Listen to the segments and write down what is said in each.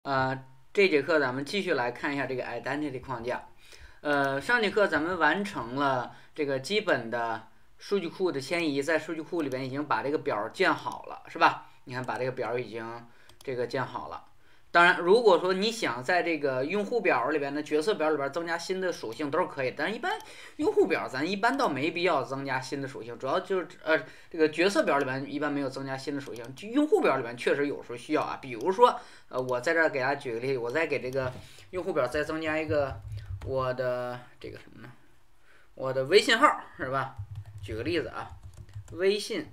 这节课咱们继续来看一下这个 identity 框架。上节课咱们完成了这个基本的数据库的迁移，在数据库里边已经把这个表建好了，是吧？你看把这个表已经建好了。当然，如果说你想在这个用户表里边的角色表里边增加新的属性都是可以，但是一般用户表咱一般倒没必要增加新的属性，主要就是这个角色表里边一般没有增加新的属性，用户表里边确实有时候需要啊，比如说我在这儿给大家举个例子，我再给这个用户表再增加一个我的这个什么呢？我的微信号是吧？举个例子啊，微信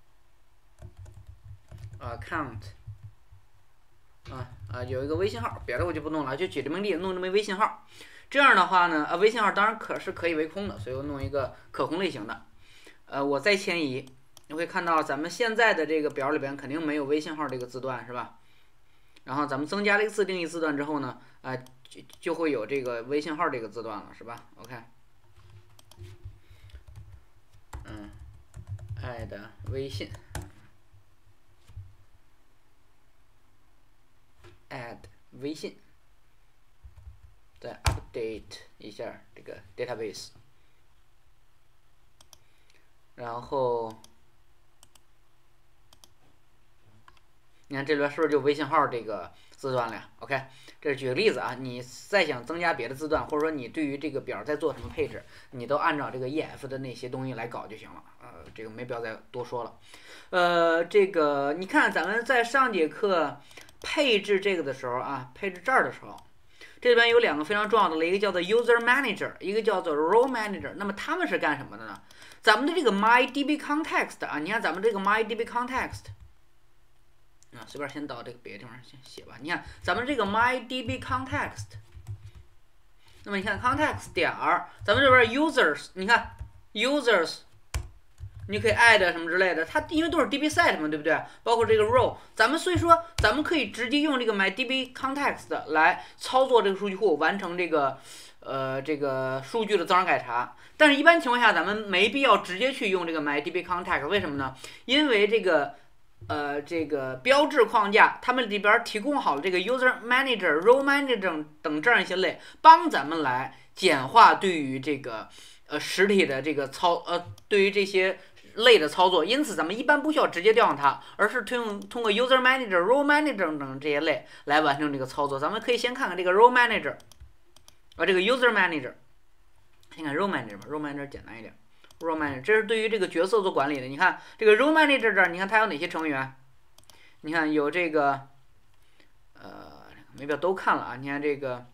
account。有一个微信号，别的我就不弄了，就举这么例子，弄这么微信号。这样的话呢，微信号当然可以为空的，所以我弄一个可空类型的。我再迁移，你会看到咱们现在的这个表里边肯定没有微信号这个字段，是吧？然后咱们增加了一个自定义字段之后呢，就会有这个微信号这个字段了，是吧 ？OK， add 微信。add 微信，再 update 一下这个 database， 然后你看这边是不是就微信号这个字段了呀 ？OK， 这是举个例子啊，你再想增加别的字段，或者说你对于这个表在做什么配置，你都按照这个 EF 的那些东西来搞就行了。这个没必要再多说了。这个你看咱们在上节课配置这个的时候啊，配置这儿的时候，这边有两个非常重要的，一个叫做 User Manager， 一个叫做 Role Manager。那么他们是干什么的呢？咱们的这个 MyDB Context 啊，你看咱们这个 MyDB Context 随便先到这个别的地方先写吧。你看咱们这个 MyDB Context， 那么你看 Context 点儿，咱们这边 Users， 你看 Users。你可以 add 什么之类的，它因为都是 dbset 嘛，对不对？包括这个 role， 所以说咱们可以直接用这个 MyDB Context 来操作这个数据库，完成这个数据的增长改查。但是，一般情况下，咱们没必要直接去用这个 MyDB Context， 为什么呢？因为这个标志框架，它们里边提供好了这个 User Manager、Role Manager 等这样一些类，帮咱们来简化对于这个实体的这个对于这些类的操作，因此咱们一般不需要直接调用它，而是通过 User Manager、Role Manager 等这些类来完成这个操作。咱们可以先看看这个 Role Manager， 这个 User Manager， 先看 Role Manager 吧 ，Role Manager 简单一点。Role Manager 这是对于这个角色做管理的。你看这个 Role Manager 这儿，你看它有哪些成员？你看有这个没必要都看了啊。你看这个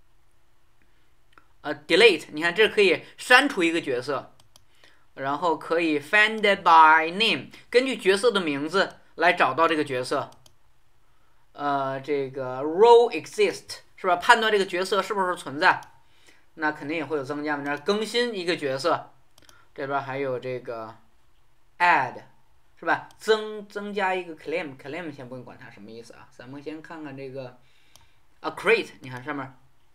delete， 你看这可以删除一个角色。然后可以 find by name， 根据角色的名字来找到这个角色。这个 role exist 是吧？判断这个角色是不是存在，那肯定也会有增加。那更新一个角色，这边还有这个 add 是吧？增加一个 claim 先不用管它什么意思啊，咱们先看看这个create， 你看上面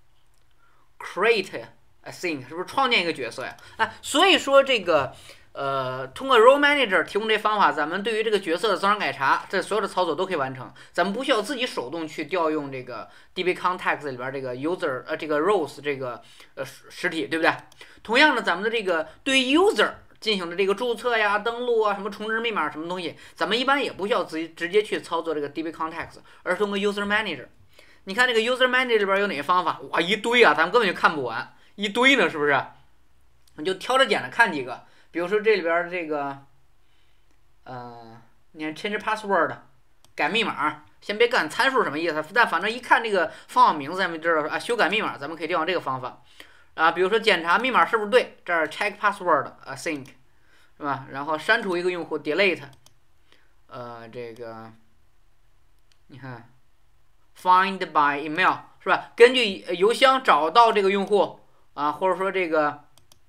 create。async 是不是创建一个角色呀？所以说这个通过 Role Manager 提供这方法，咱们对于这个角色的增长改查，这所有的操作都可以完成。咱们不需要自己手动去调用这个 DB Context 里边这个 User 这个 Roles 这个实体，对不对？同样的，咱们的这个对于 User 进行的这个注册呀、登录啊、什么重置密码什么东西，咱们一般也不需要直接去操作这个 DB Context， 而是通过 User Manager。你看这个 User Manager 里边有哪些方法？哇，一堆啊，咱们根本就看不完。一堆呢，是不是？你就挑着拣着看几个，比如说这里边这个，你看 change password 改密码，先别干参数什么意思，但反正一看这个方法名字，咱们知道啊，修改密码，咱们可以调用这个方法啊。比如说检查密码是不是对，这儿 check password async 是吧？然后删除一个用户 delete， 这个你看 find by email 是吧？根据邮箱找到这个用户。或者说这个，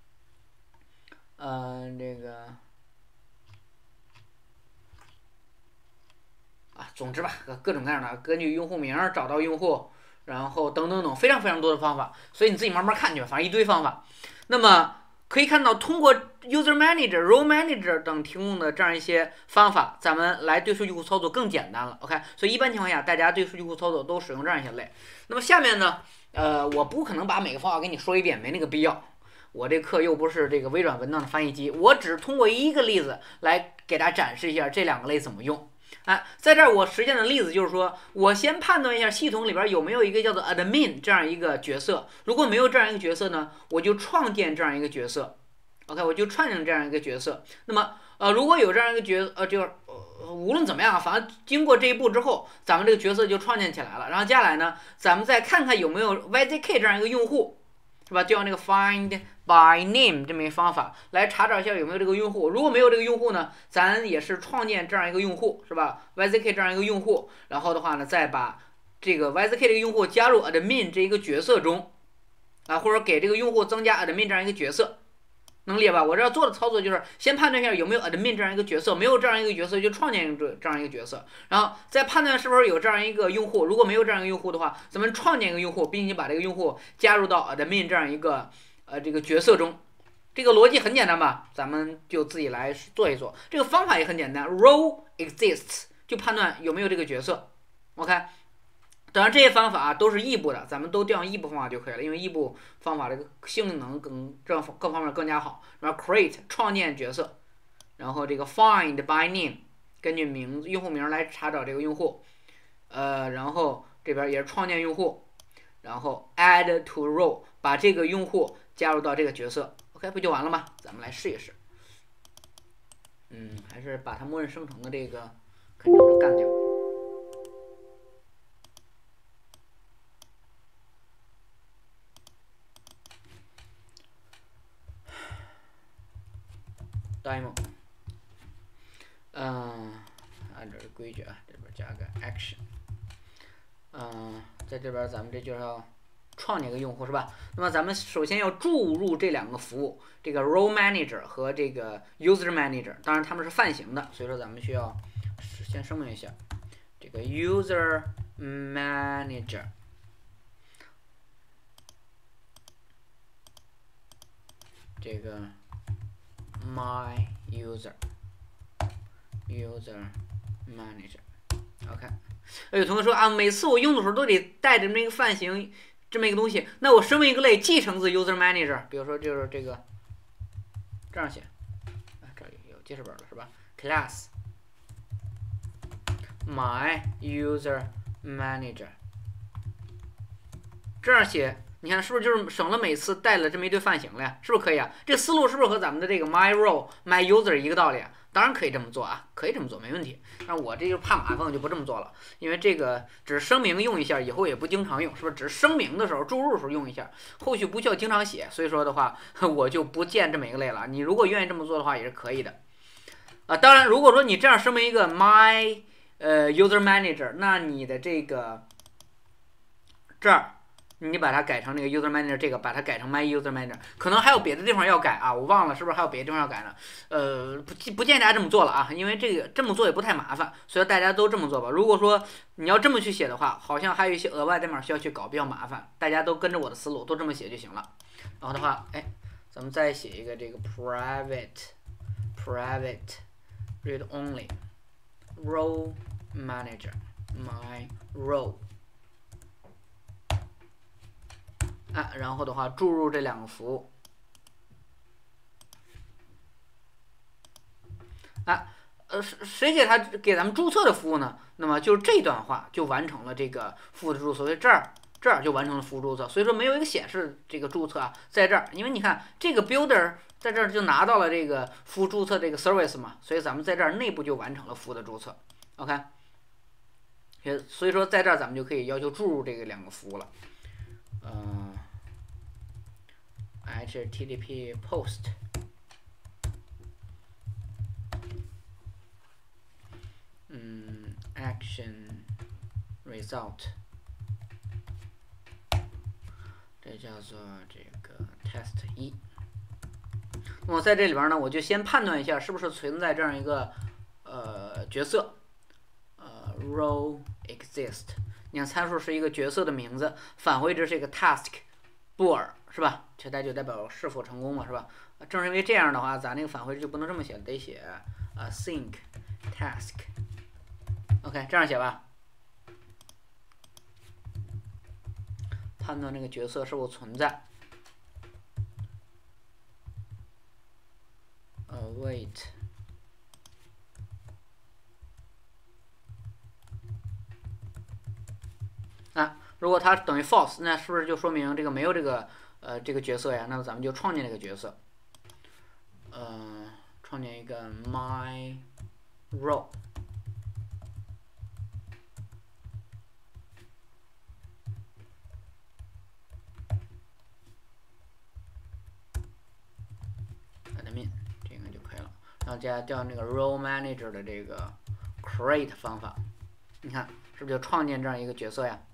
总之吧，各种各样的，根据用户名找到用户，然后等等等，非常非常多的方法，所以你自己慢慢看去吧，反正一堆方法。那么可以看到，通过 User Manager、Role Manager 等提供的这样一些方法，咱们来对数据库操作更简单了。OK， 所以一般情况下，大家对数据库操作都使用这样一些类。那么下面呢，我不可能把每个方法给你说一遍，没那个必要。我这课又不是这个微软文档的翻译机，我只通过一个例子来给大家展示一下这两个类怎么用。在这儿我实践的例子就是说，我先判断一下系统里边有没有一个叫做 admin 这样一个角色，如果没有这样一个角色呢，我就创建这样一个角色。OK， 我就创建这样一个角色。那么如果有这样一个就是无论怎么样，反正经过这一步之后，咱们这个角色就创建起来了。然后接下来呢，咱们再看看有没有 YZK 这样一个用户，是吧？就用那个 find by name 这么一个方法来查找一下有没有这个用户。如果没有这个用户呢，咱也是创建这样一个用户，是吧 ？YZK 这样一个用户，然后的话呢，再把这个 YZK 这个用户加入 admin 这一个角色中，或者给这个用户增加 admin 这样一个角色。能理解吧？我这要做的操作就是先判断一下有没有 admin 这样一个角色，没有这样一个角色就创建这样一个角色，然后再判断是不是有这样一个用户。如果没有这样一个用户的话，咱们创建一个用户，并且把这个用户加入到 admin 这样一个这个角色中。这个逻辑很简单吧？咱们就自己来做一做。这个方法也很简单 ，role exists 就判断有没有这个角色。OK。当然，这些方法都是异步的，咱们都调用异步方法就可以了，因为异步方法这个性能各方面更加好。然后 create 创建角色，然后这个 find by name 根据用户名来查找这个用户，然后这边也是创建用户，然后 add to role 把这个用户加入到这个角色 ，OK 不就完了吗？咱们来试一试。还是把它默认生成的这个 Ctrl 干掉。demo， 按照规矩啊，这边加个 action， 在这边咱们这就要创建一个用户是吧？那么咱们首先要注入这两个服务，这个 role manager 和这个 user manager， 当然它们是泛型的，所以说咱们需要先声明一下，这个 user manager， 这个my user manager，OK。有同学说啊，每次我用的时候都得带着这么一个泛型这么一个东西，那我声明一个类继承自 user manager， 比如说就是这个这样写，这里有记事本了是吧 ？class my user manager， 这样写。你看是不是就是省了每次带了这么一堆泛型了呀？是不是可以啊？这个思路是不是和咱们的这个 my role、my user 一个道理啊？当然可以这么做啊，可以这么做，没问题。但我这就怕麻烦，我就不这么做了，因为这个只是声明用一下，以后也不经常用，是不是？只是声明的时候、注入的时候用一下，后续不需要经常写。所以说的话，我就不建这么一个类了。你如果愿意这么做的话，也是可以的。当然，如果说你这样声明一个 my user manager， 那你的这个这儿。你把它改成那个 user manager， 这个把它改成 my user manager， 可能还有别的地方要改啊，我忘了是不是还有别的地方要改呢？不建议大家这么做了啊，因为这个这么做也不太麻烦，所以大家都这么做吧。如果说你要这么去写的话，好像还有一些额外代码需要去搞，比较麻烦。大家都跟着我的思路，都这么写就行了。然后的话，咱们再写一个这个 private read only role manager my role。然后的话，注入这两个服务。谁给咱们注册的服务呢？那么就是这段话就完成了这个服务的注册，所以这儿就完成了服务注册。所以说没有一个显示这个注册啊，在这儿，因为你看这个 builder 在这儿就拿到了这个服务注册这个 service 嘛，所以咱们在这儿内部就完成了服务的注册。OK， 所以说在这儿咱们就可以要求注入这个两个服务了。HTTP post action result， 这叫做这个 test 1。那么在这里边呢，我就先判断一下是不是存在这样一个角色role exist。你看参数是一个角色的名字，返回值是一个 task bool 是吧？这就代表是否成功嘛，是吧？ 正是因为这样的话，咱那个返回就不能这么写，得写sync task。OK， 这样写吧。判断这个角色是否存在。await。如果它等于 false， 那是不是就说明这个没有这个这个角色呀？那么咱们就创建这个角色，创建一个 my role。admin 这个就可以了，然后加调那个 role manager 的这个 create 方法，你看是不是就创建这样一个角色呀？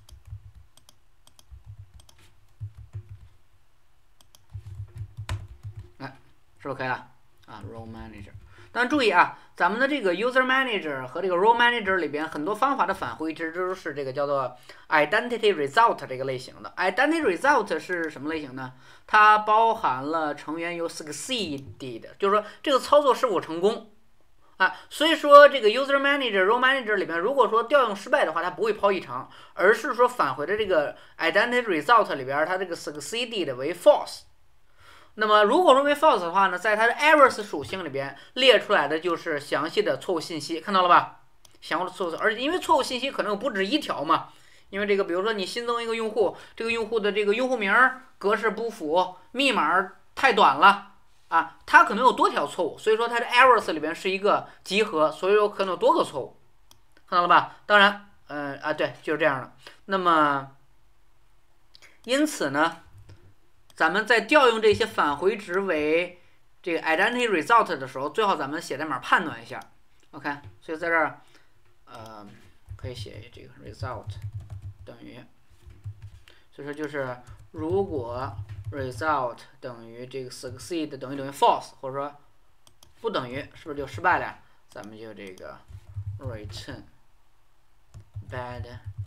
是不是可以了？role manager。但注意啊，咱们的这个 user manager 和这个 role manager 里边很多方法的返回值都是这个叫做 identity result 这个类型的。identity result 是什么类型呢？它包含了成员有 succeeded， 就是说这个操作是否成功所以说这个 user manager、role manager 里边，如果说调用失败的话，它不会抛异常，而是说返回的这个 identity result 里边，它这个 succeeded 为 false。那么如果说为 false 的话呢，在它的 errors 属性里边列出来的就是详细的错误信息，看到了吧？详细的错误，而且因为错误信息可能有不止一条嘛，因为这个比如说你新增一个用户，这个用户的这个用户名格式不符，密码太短了它可能有多条错误，所以说它的 errors 里边是一个集合，所以有可能有多个错误，看到了吧？当然，对，就是这样的。那么，因此呢，咱们在调用这些返回值为这个 identity result 的时候，最好咱们写代码判断一下 ，OK？ 所以在这儿，可以写这个 result 等于，所以说就是如果 result 等于这个 succeed 等于 false， 或者说不等于，是不是就失败了呀？咱们就这个 return bad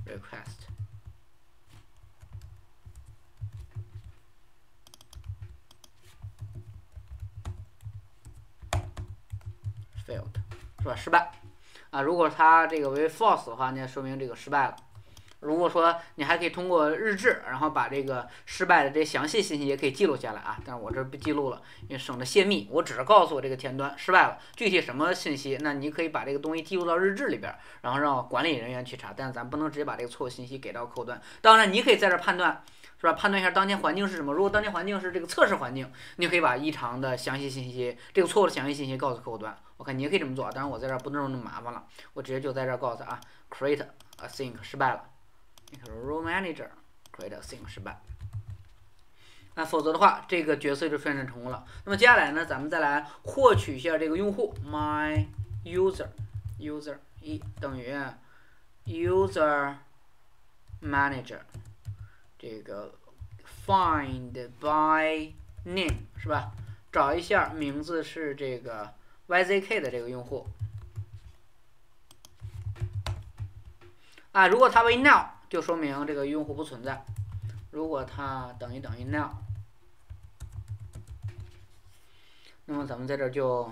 request。failed 是吧？失败如果它这个为 false 的话，那说明这个失败了。如果说你还可以通过日志，然后把这个失败的这些详细信息也可以记录下来但是我这不记录了，因为省得泄密。我只是告诉我这个前端失败了，具体什么信息，那你可以把这个东西记录到日志里边，然后让管理人员去查。但是咱不能直接把这个错误信息给到客户端。当然，你可以在这判断。是吧？判断一下当前环境是什么。如果当前环境是这个测试环境，你可以把异常的详细信息、这个错误的详细信息告诉客户端。OK， 你也可以这么做。当然，我在这儿不能那么麻烦了，我直接就在这儿告诉他create async 失败了。你看 role manager create async 失败。否则的话，这个角色就算成功了。那么接下来呢，咱们再来获取一下这个用户 my user 等于 user manager。这个 find by name 是吧？找一下名字是这个 YZK 的这个用户如果它为 null 就说明这个用户不存在。如果它等于 null， 那么咱们在这就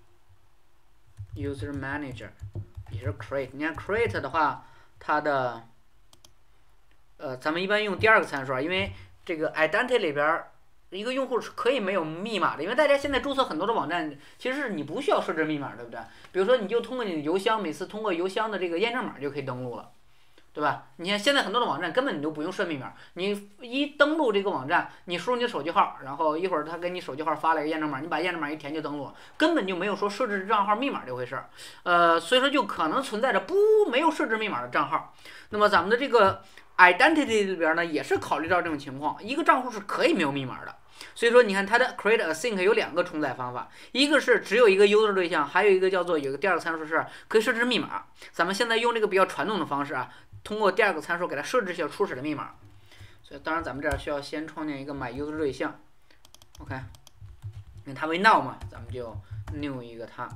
user manager 也是 create。你看 create 的话，它的咱们一般用第二个参数因为这个 identity 里边一个用户是可以没有密码的，因为大家现在注册很多的网站，其实是你不需要设置密码，对不对？比如说你就通过你的邮箱，每次通过邮箱的这个验证码就可以登录了，对吧？你看现在很多的网站根本你都不用设密码，你一登录这个网站，你输入你的手机号，然后一会儿他给你手机号发了一个验证码，你把验证码一填就登录，根本就没有说设置账号密码这回事儿。所以说就可能存在着没有设置密码的账号。那么咱们的这个identity 里边呢，也是考虑到这种情况，一个账户是可以没有密码的。所以说，你看它的 create async 有两个重载方法，一个是只有一个 user 对象，还有一个叫做有个第二个参数是可以设置密码。咱们现在用这个比较传统的方式通过第二个参数给它设置一下初始的密码。所以当然咱们这儿需要先创建一个 my user 对象 ，OK， 因为它为 null 嘛，咱们就 new 一个它，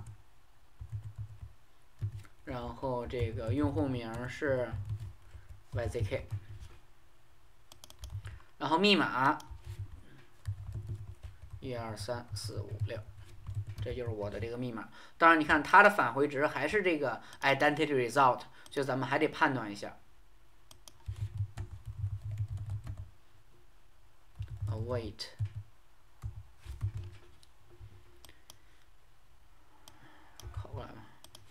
然后这个用户名是 YZK， 然后密码 1234566，这就是我的这个密码。当然，你看它的返回值还是这个 identity result， 所以咱们还得判断一下。await 拷过来吧。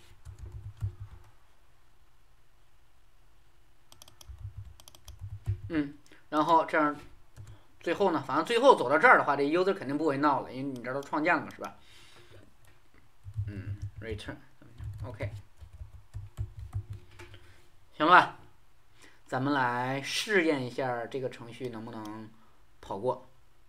然后这样，最后呢，反正最后走到这儿的话，这 user 肯定不会闹了，因为你这都创建了嘛，是吧？return OK， 行了吧？咱们来试验一下这个程序能不能跑过。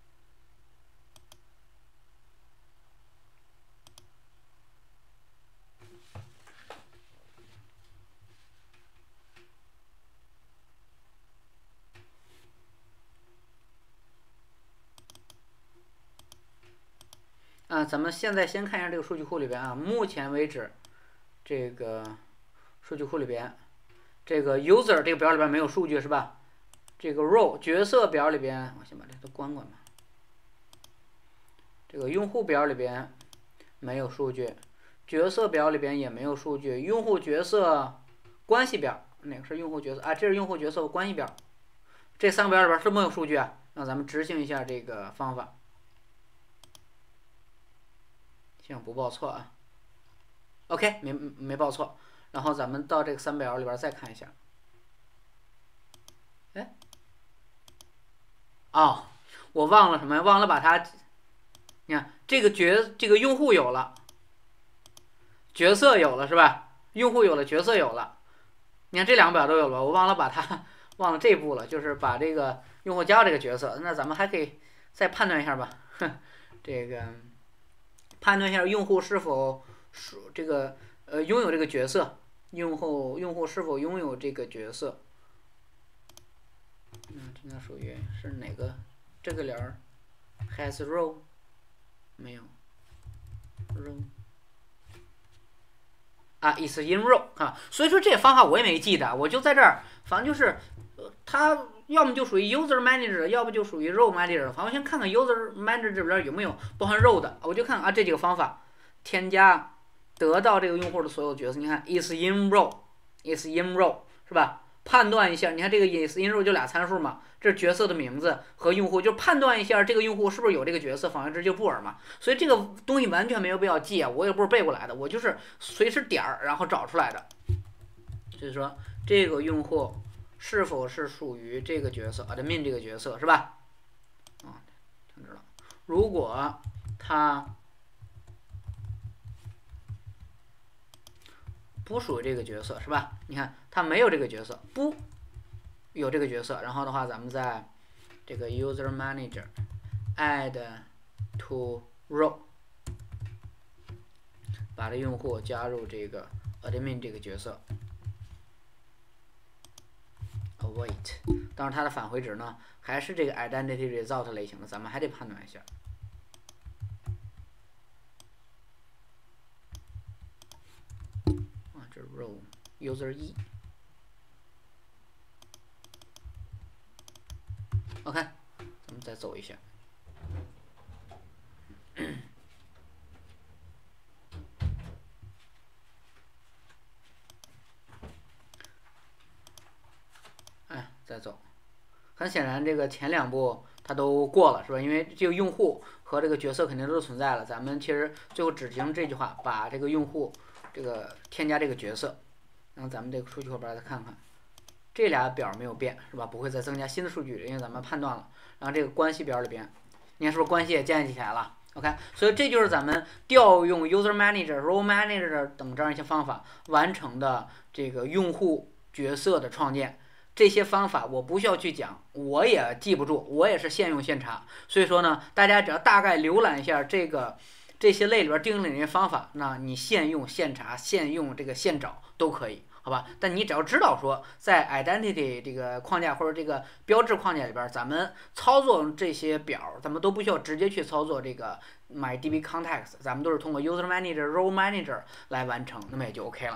咱们现在先看一下这个数据库里边啊，目前为止，这个数据库里边，这个 user 这个表里边没有数据是吧？这个 row 角色表里边，我先把这都关关吧。这个用户表里边没有数据，角色表里边也没有数据，用户角色关系表哪个是用户角色啊？这是用户角色关系表，这三个表里边是没有数据啊。那咱们执行一下这个方法。希望不报错啊 ，OK， 没报错。然后咱们到这个3表里边再看一下，哎，哦，我忘了什么呀？忘了把它，你看这个用户有了，角色有了是吧？用户有了，角色有了，你看这两个表都有了，我忘了把它忘了这一步了，就是把这个用户加到这个角色。那咱们还可以再判断一下吧，这个。判断一下用户是否这个拥有这个角色，用户是否拥有这个角色？这应该属于是哪个？这个连 has row 没有 row 啊 is in row 啊，所以说这个方法我也没记得，我就在这儿，反正就是它要么就属于 user manager， 要不就属于 row manager。反正我先看看 user manager 这边有没有包含 row 的，我就看看啊这几个方法，添加得到这个用户的所有角色，你看 is in row，is in row 是吧？判断一下，你看这个 is in row 就俩参数嘛，这是角色的名字和用户，就判断一下这个用户是不是有这个角色，返回值就布尔嘛。所以这个东西完全没有必要记啊，我也不是背过来的，我就是随时点儿然后找出来的。就是说这个用户是否是属于这个角色 admin 这个角色是吧？停止了。如果他不属于这个角色是吧？你看他没有这个角色，不有这个角色，然后的话咱们在这个 user manager add to row 把这用户加入这个 admin 这个角色。await， 当然它的返回值呢还是这个 identity result 类型的，咱们还得判断一下。这 row user 1 OK， 咱们再走一下。再走，很显然这个前两步它都过了是吧？因为这个用户和这个角色肯定都存在了，咱们其实最后只行这句话，把这个用户这个添加这个角色，然后咱们这个数据后边再看看，这俩表没有变是吧？不会再增加新的数据，因为咱们判断了。然后这个关系表里边，你看是不是关系也建立起来了 ？OK， 所以这就是咱们调用 user manager、row manager 等这样一些方法完成的这个用户角色的创建。这些方法我不需要去讲，我也记不住，我也是现用现查。所以说呢，大家只要大概浏览一下这些类里边定义的这些方法，那你现用现查、现用这个现找都可以，好吧？但你只要知道说，在 identity 这个框架或者这个标志框架里边，咱们操作这些表，咱们都不需要直接去操作这个 MyDB context， 咱们都是通过 user manager、row manager 来完成，那么也就 OK 了。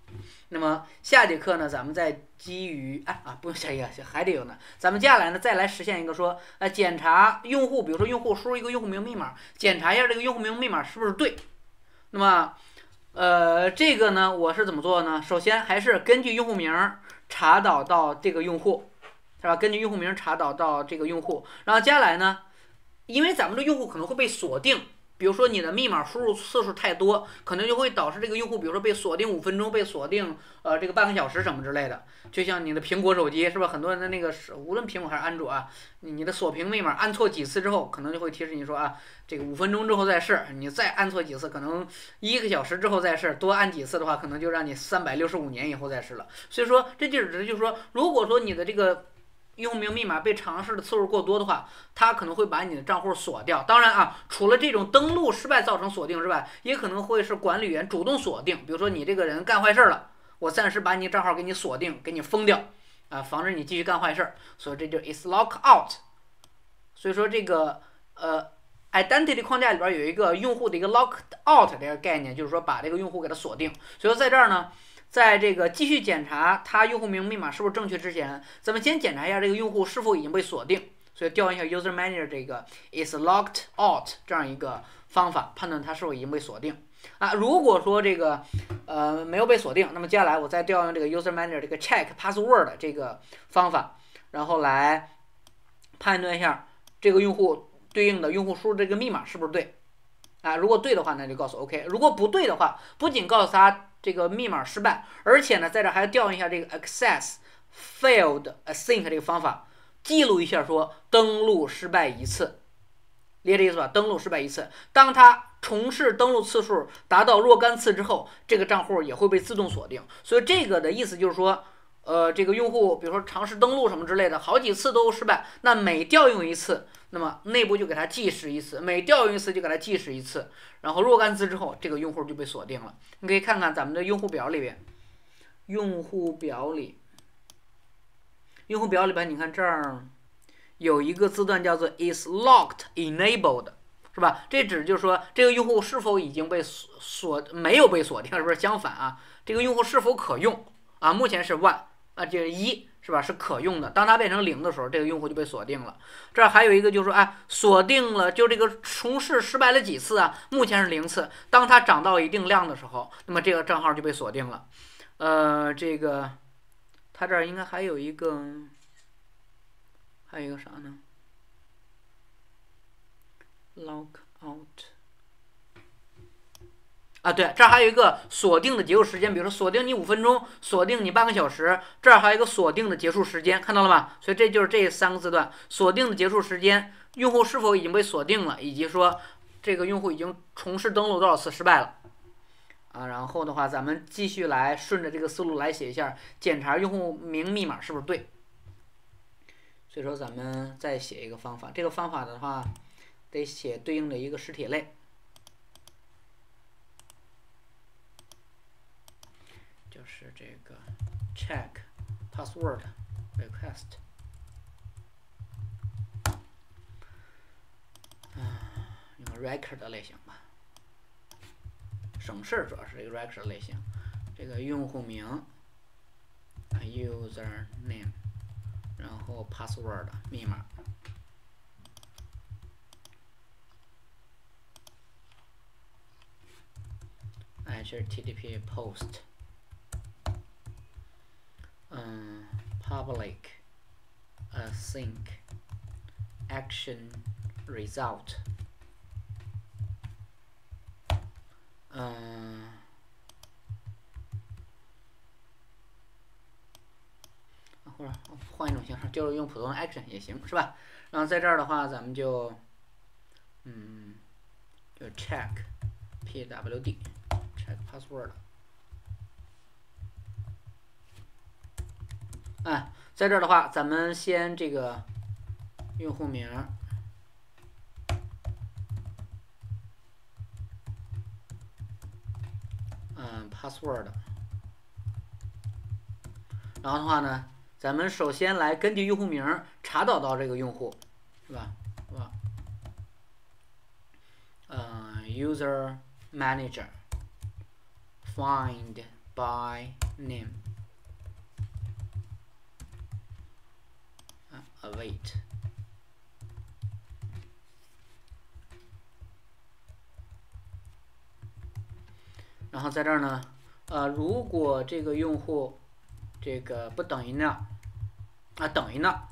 那么下节课呢，咱们再基于不用下一个还得有呢，咱们接下来呢再来实现一个说，检查用户，比如说用户输入一个用户名密码，检查一下这个用户名密码是不是对。那么这个呢我是怎么做呢？首先还是根据用户名查导到这个用户，是吧？根据用户名查导到这个用户，然后接下来呢，因为咱们的用户可能会被锁定。比如说你的密码输入次数太多，可能就会导致这个用户，比如说被锁定5分钟，被锁定这个半个小时什么之类的。就像你的苹果手机是吧？很多人的那个无论苹果还是安卓啊，你的锁屏密码按错几次之后，可能就会提示你说这个5分钟之后再试，你再按错几次，可能1个小时之后再试，多按几次的话，可能就让你365年以后再试了。所以说这就是说，如果说你的这个用户名密码被尝试的次数过多的话，它可能会把你的账户锁掉。当然除了这种登录失败造成锁定之外，也可能会是管理员主动锁定。比如说你这个人干坏事了，我暂时把你账号给你锁定，给你封掉，防止你继续干坏事。所以这就 is lock out。所以说这个identity 框架里边有一个用户的一个 lock out 这个概念，就是说把这个用户给它锁定。所以说在这儿呢，在这个继续检查他用户名密码是不是正确之前，咱们先检查一下这个用户是否已经被锁定。所以调用一下 user manager 这个 is locked out 这样一个方法，判断它是否已经被锁定。如果说这个没有被锁定，那么接下来我再调用这个 user manager 这个 check password 这个方法，然后来判断一下这个用户对应的用户输入这个密码是不是对。如果对的话，那就告诉 OK； 如果不对的话，不仅告诉他这个密码失败，而且呢，在这还要调用一下这个 access failed async 这个方法，记录一下说登录失败1次，理解这意思吧？登录失败1次，当他重试登录次数达到若干次之后，这个账户也会被自动锁定。所以这个的意思就是说，这个用户比如说尝试登录什么之类的，好几次都失败，那每调用1次，那么内部就给它计时1次，每调用1次就给它计时1次，然后若干次之后，这个用户就被锁定了。你可以看看咱们的用户表里边，用户表里边，你看这儿有一个字段叫做 is locked enabled， 是吧？这指就是说这个用户是否已经被没有被锁定，是不是？相反这个用户是否可用目前是 one 就是1。是吧？是可用的。当它变成0的时候，这个用户就被锁定了。这儿还有一个就是说，锁定了，就这个重试失败了几次目前是0次。当它涨到一定量的时候，那么这个账号就被锁定了。这个它这儿应该还有一个啥呢 ？lock out。对，这儿还有一个锁定的结束时间，比如说锁定你5分钟，锁定你半个小时，这儿还有一个锁定的结束时间，看到了吧？所以这就是这3个字段，锁定的结束时间，用户是否已经被锁定了，以及说这个用户已经重试登录多少次失败了。然后的话，咱们继续来顺着这个思路来写一下，检查用户名密码是不是对。所以说咱们再写一个方法，这个方法的话得写对应的一个实体类。就是这个 check password request， 用 record 类型吧，省事主要是这个 record 类型。这个用户名 user name， 然后 password 密码。HTTP post。public async action result， 或者换一种形式，就是用普通的 action 也行，是吧？然后在这儿的话，咱们就就 check pwd check password。在这儿的话，咱们先这个用户名，password， 然后的话呢，咱们首先来根据用户名查找到这个用户，是吧？user manager find by name await。然后在这儿呢，如果这个用户这个不等于那等于那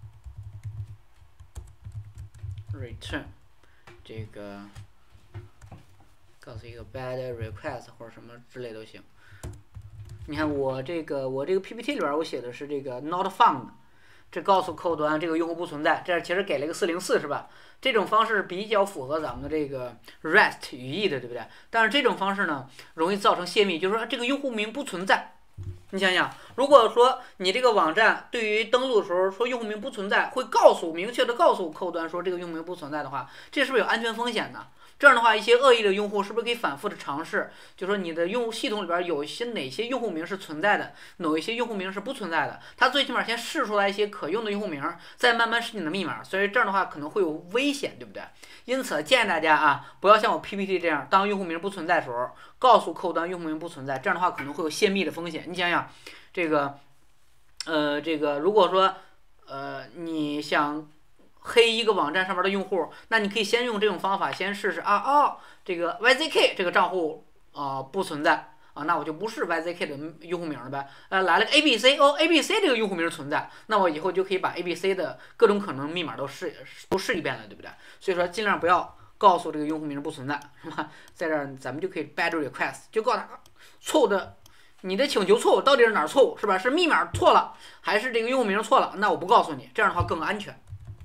return 这个告诉一个 bad request 或者什么之类都行。你看我这个PPT 里边我写的是这个 not found， 这告诉客户端这个用户不存在，这其实给了一个404是吧？这种方式比较符合咱们的这个 REST 语义的，对不对？但是这种方式呢，容易造成泄密，就是说这个用户名不存在。你想想，如果说你这个网站对于登录的时候说用户名不存在，会明确的告诉客户端说这个用户名不存在的话，这是不是有安全风险呢？这样的话，一些恶意的用户是不是可以反复的尝试？就说你的用户系统里边有哪些用户名是存在的，哪一些用户名是不存在的？它最起码先试出来一些可用的用户名，再慢慢试你的密码。所以这样的话可能会有危险，对不对？因此建议大家不要像我 PPT 这样，当用户名不存在的时候，告诉客户端用户名不存在，这样的话可能会有泄密的风险。你想想，这个如果说你想黑一个网站上面的用户，那你可以先用这种方法先试试这个 YZK 这个账户不存在那我就不是 YZK 的用户名了呗。来了个 ABC，ABC 这个用户名存在，那我以后就可以把 ABC 的各种可能密码都试一遍了，对不对？所以说尽量不要告诉这个用户名不存在，是吧？在这儿咱们就可以 bad request， 就告诉他错误的。你的请求错误到底是哪儿错误，是吧？是密码错了，还是这个用户名错了？那我不告诉你，这样的话更安全。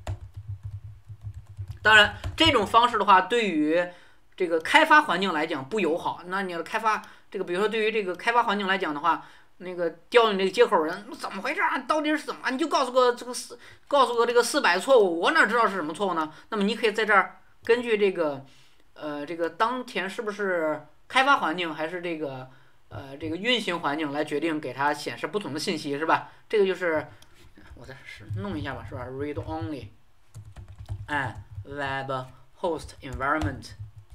当然，这种方式的话，对于这个开发环境来讲不友好。那你要开发这个，比如说对于这个开发环境来讲的话，那个调你这个接口人怎么回事啊？到底是怎么？你就告诉个这个400错误，我哪知道是什么错误呢？那么你可以在这儿根据这个当前是不是开发环境还是这个运行环境来决定给它显示不同的信息，是吧？这个就是我再弄一下吧，是吧 ？Read only web host environment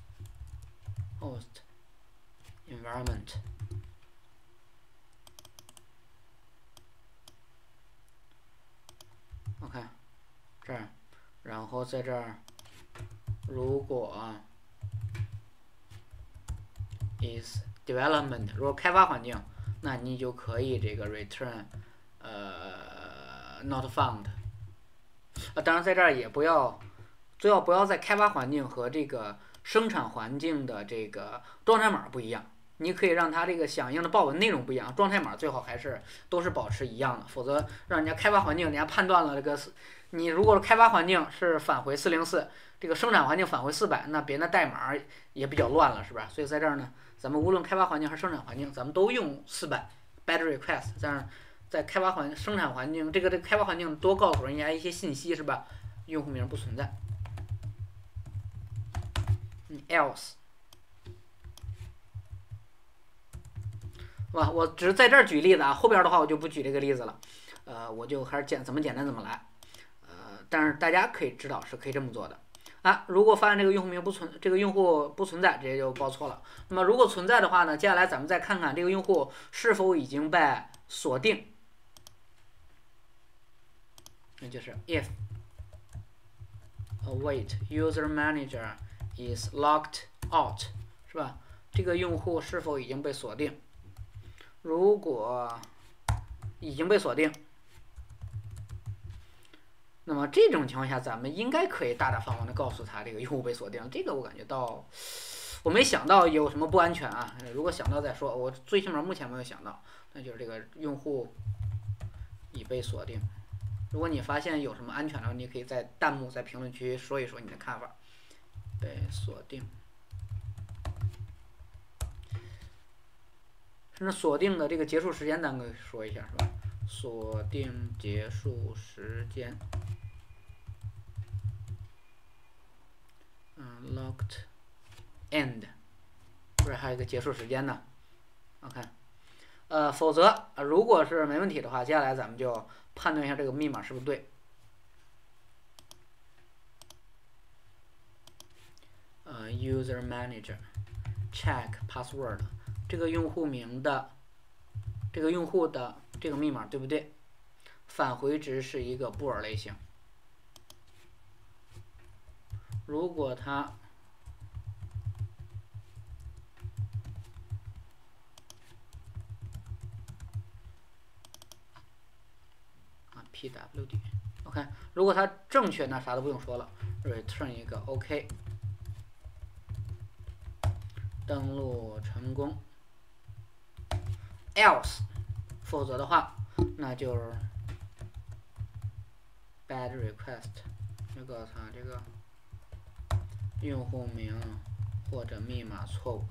OK， 这儿，然后在这儿，如果is development， 如果开发环境，那你就可以这个 return not found。当然在这儿也最好不要在开发环境和这个生产环境的这个状态码不一样。你可以让它这个响应的报文内容不一样，状态码最好还是都是保持一样的，否则让人家开发环境人家判断了这个，你如果开发环境是返回404，这个生产环境返回400，那别人的代码也比较乱了，是吧？所以在这儿呢，咱们无论开发环境还是生产环境，咱们都用400 bad request， 这样在生产环境这个开发环境多告诉人家一些信息，是吧？用户名不存在。else， 是吧？我只是在这儿举例子后边的话我就不举这个例子了。我就还是怎么简单怎么来。但是大家可以知道是可以这么做的。如果发现这个用户名这个用户不存在，直接就报错了。那么如果存在的话呢，接下来咱们再看看这个用户是否已经被锁定。那就是 if await user manager is locked out， 是吧？这个用户是否已经被锁定？如果已经被锁定，那么这种情况下，咱们应该可以大大方方的告诉他这个用户被锁定。这个我感觉我没想到有什么不安全如果想到再说。我最起码目前没有想到，那就是这个用户已被锁定。如果你发现有什么安全的，你可以在弹幕在评论区说一说你的看法。被锁定，甚至锁定的这个结束时间咱们说一下，是吧？锁定结束时间，locked end， 不是还有一个结束时间呢 ？OK， 否则如果是没问题的话，接下来咱们就判断一下这个密码是不是对。user manager check password， 这个用户名的这个用户的这个密码，对不对？返回值是一个布尔类型。如果它pwd OK， 如果它正确，那啥都不用说了 ，return 一个 OK， 登录成功。else， 否则的话，那就是 bad request， 就告诉他这个用户名或者密码错误，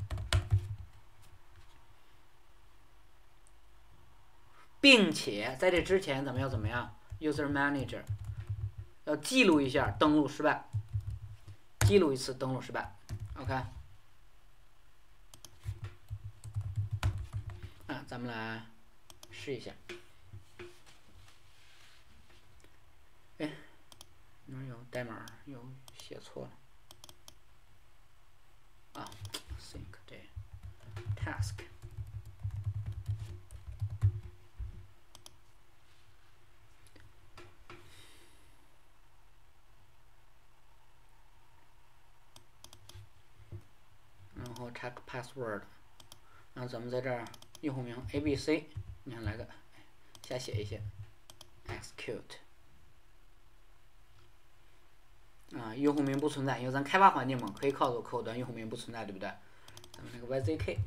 并且在这之前咱们要怎么样 ？User Manager 要记录一下登录失败，记录一次登录失败。OK， 咱们来试一下。哎，哪有代码有写错了？啊 ，sync 对 task。然后 check password， 然后咱们在这儿用户名 ABC， 你看来个瞎写一些 execute。用户名不存在，因为咱开发环境嘛，可以告诉客户端用户名不存在，对不对？咱们那个 YZK，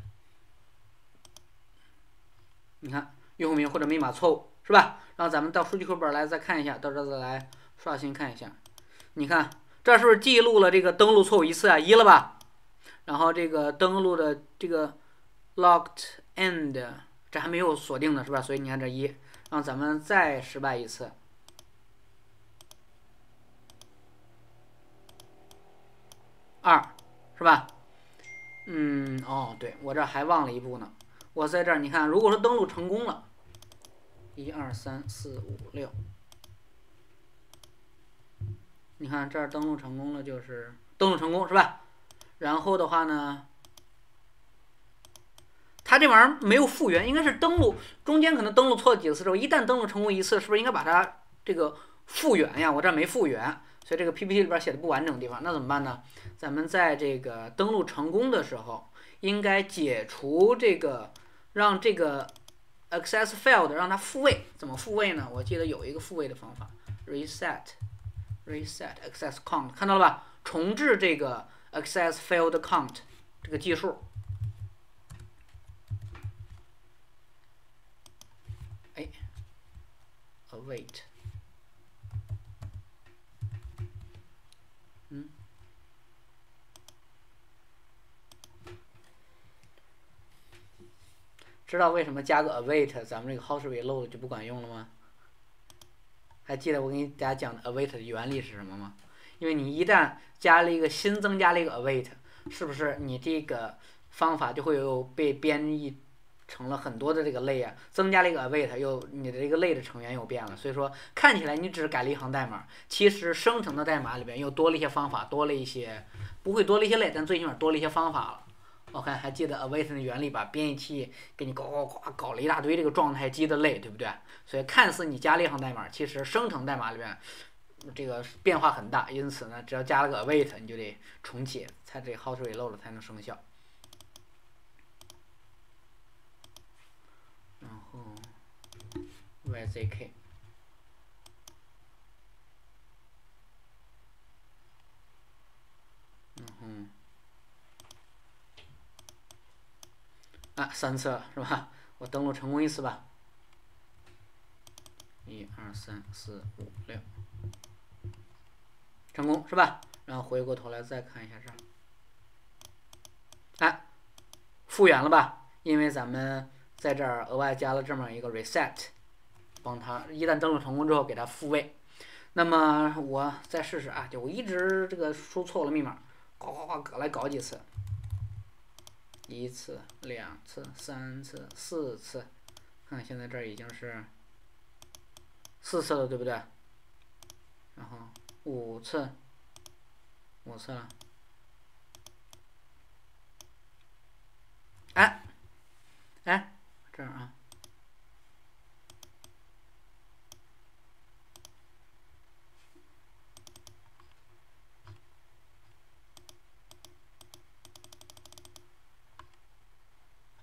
你看用户名或者密码错误是吧？然后咱们到数据库本来再看一下，到这再来刷新看一下，你看这是不是记录了这个登录错误一次啊？1了吧？然后这个登录的这个 logged end 这还没有锁定呢，是吧？所以你看这1，然后咱们再失败一次。2是吧？哦，对，我这还忘了一步呢。我在这儿，你看，如果说登录成功了，1、2、3、4、5、6，你看这儿登录成功了，就是登录成功是吧？然后的话呢，它这玩意儿没有复原，应该是登录中间可能登录错几次之后，一旦登录成功一次，是不是应该把它这个复原呀？我这儿没复原。所以这个 PPT 里边写的不完整的地方，那怎么办呢？咱们在这个登录成功的时候，应该解除这个，让这个 access failed 让它复位。怎么复位呢？我记得有一个复位的方法 ，reset access count， 看到了吧？重置这个 access failed count 这个计数。await。知道为什么加个 await 咱们这个 house reload 就不管用了吗？还记得我给大家讲的 await 的原理是什么吗？因为你一旦加了一个新增加了一个 await， 是不是你这个方法就会有被编译成了很多的这个类啊？增加了一个 await， 又你的这个类的成员又变了，所以说看起来你只是改了一行代码，其实生成的代码里边又多了一些方法，多了一些不会多了一些类，但最起码多了一些方法了。OK， 还记得 await 的原理吧？编译器给你搞了一大堆这个状态机的类，对不对？所以看似你加了一行代码，其实生成代码里边这个变化很大，因此呢，只要加了个 await， 你就得重启，才这 house reload 才能生效。然后 YZK。3次了是吧？我登录成功一次吧。1、2、3、4、5、6，成功是吧？然后回过头来再看一下这儿，复原了吧？因为咱们在这儿额外加了这么一个 reset， 帮它一旦登录成功之后给它复位。那么我再试试啊，就我一直这个输错了密码，来搞几次。1次、2次、3次、4次，看现在这儿已经是4次了，对不对？然后5次了。这儿啊，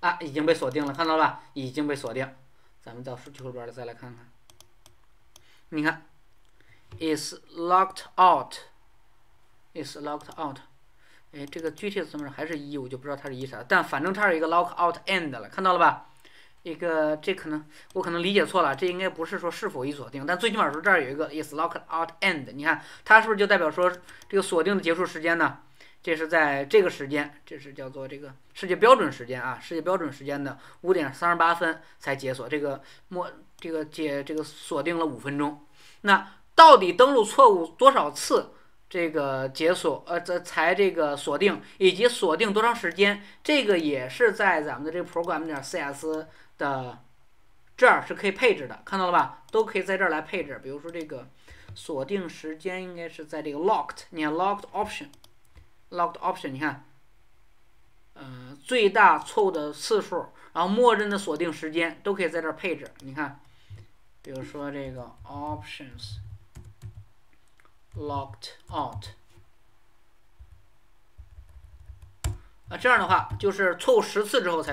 啊，已经被锁定了，看到了吧？已经被锁定。咱们到数据后边再来看看，你看 is locked out，is locked out。哎，这个具体的字母还是1，我就不知道它是啥，但反正它是一个 lock out end 了，看到了吧？这可能我可能理解错了，这应该不是说是否已锁定，但最起码说这儿有一个 is locked out end， 你看它是不是就代表说这个锁定的结束时间呢？这是在这个时间，这是叫做这个世界标准时间啊，世界标准时间的5点38分才解锁，这个锁定了5分钟。那到底登录错误多少次？这个解锁才这个锁定，以及锁定多长时间，这个也是在咱们的这个 program.cs 的这儿是可以配置的，看到了吧？都可以在这儿来配置。比如说这个锁定时间应该是在这个 locked， 你看 locked option，你看，最大错误的次数，然后默认的锁定时间都可以在这儿配置。你看，比如说这个 options。locked out， 这样的话就是错误10次之后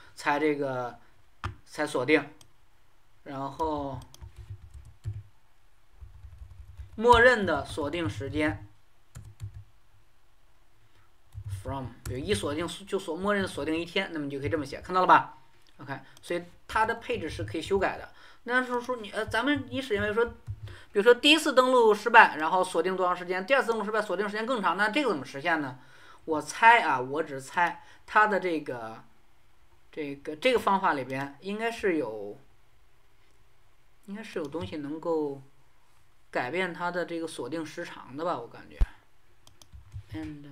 才锁定，然后默认的锁定时间 from， 比如一锁定就默认锁定1天，那么你就可以这么写，看到了吧 ？OK， 所以它的配置是可以修改的。那是说咱们以实验为说。比如说第一次登录失败，然后锁定多长时间？第二次登录失败，锁定时间更长，那这个怎么实现呢？我猜啊，我只猜它的这个方法里边应该是有东西能够改变它的这个锁定时长的吧？我感觉。and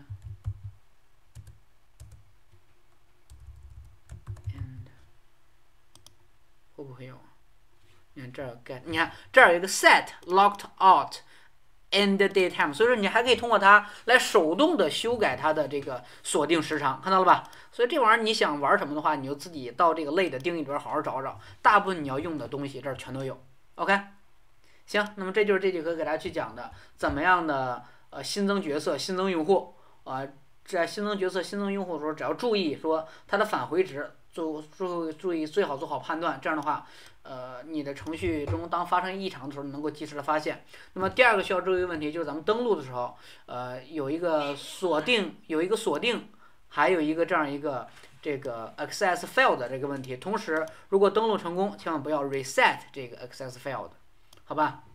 会不会有？你看这儿你看这儿有一个 set locked out end daytime， 所以说你还可以通过它来手动的修改它的这个锁定时长，看到了吧？所以这玩意儿你想玩什么的话，你就自己到这个类的定义里边好好找找，大部分你要用的东西这儿全都有。OK， 行，那么这就是这节课给大家去讲的怎么样的新增角色、新增用户在新增角色、新增用户的时候，只要注意说它的返回值。注意最好做好判断，这样的话，你的程序中当发生异常的时候，能够及时的发现。那么第二个需要注意的问题就是咱们登录的时候，有一个锁定，还有一个这样一个这个 access failed 的这个问题。同时，如果登录成功，千万不要 reset 这个 access failed，好吧？